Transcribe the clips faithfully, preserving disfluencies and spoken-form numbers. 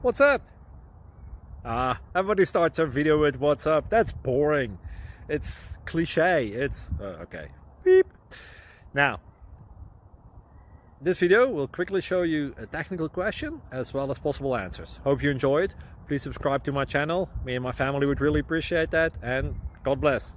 What's up? Ah, everybody starts their video with what's up. That's boring. It's cliche. It's uh, okay. Beep. Now, this video will quickly show you a technical question as well as possible answers. Hope you enjoy it. Please subscribe to my channel. Me and my family would really appreciate that, and God bless.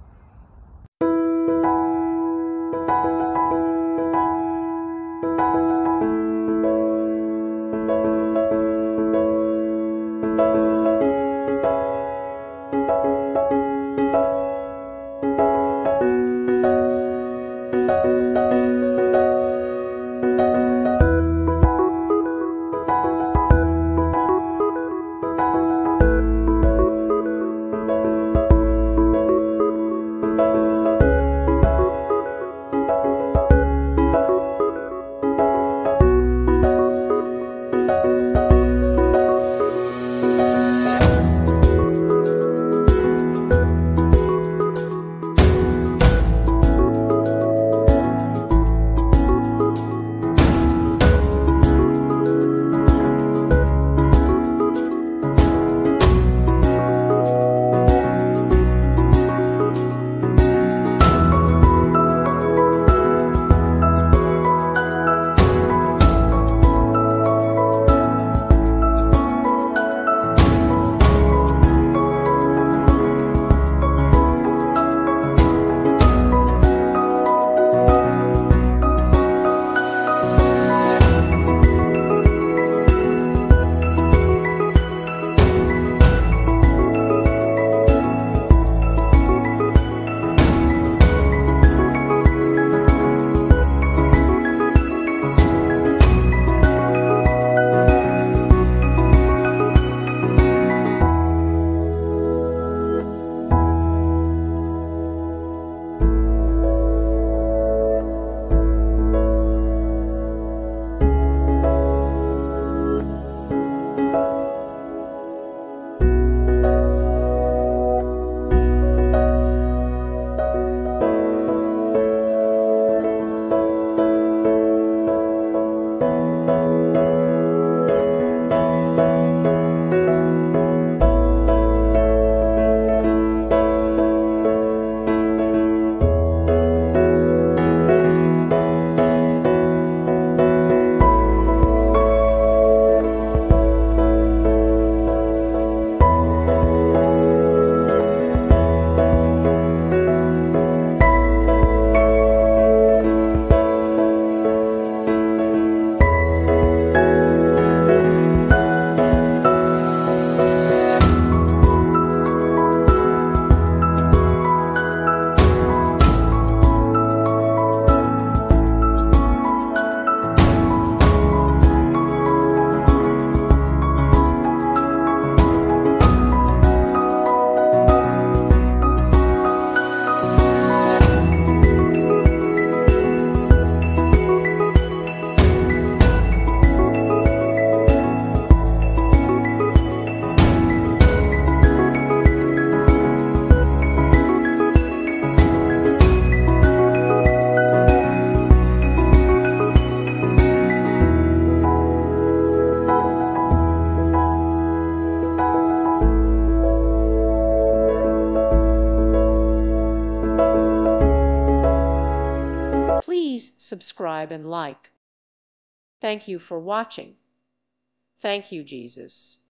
Please subscribe and like. Thank you for watching. Thank you, Jesus.